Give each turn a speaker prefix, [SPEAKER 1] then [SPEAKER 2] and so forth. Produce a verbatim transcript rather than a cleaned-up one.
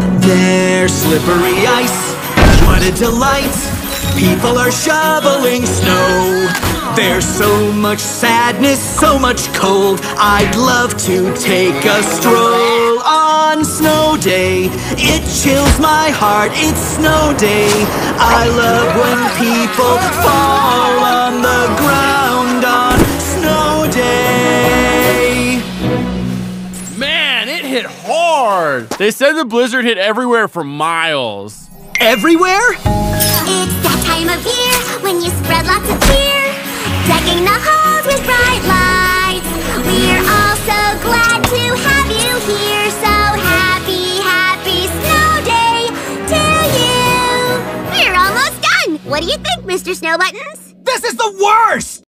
[SPEAKER 1] There's slippery ice, what a delight! People are shoveling snow. There's so much sadness, so much cold. I'd love to take a stroll on snow day. It chills my heart, it's snow day. I love when people fall on the ground on snow day.
[SPEAKER 2] Man, it hit hard. They said the blizzard hit everywhere for miles.
[SPEAKER 1] Everywhere?
[SPEAKER 3] It's that time of year when you spread lots of cheer, decking the halls with bright lights. We're all so glad to have you here. So happy, happy snow day to you. We're almost done. What do you think, Mister Snowbuttons?
[SPEAKER 1] This is the worst!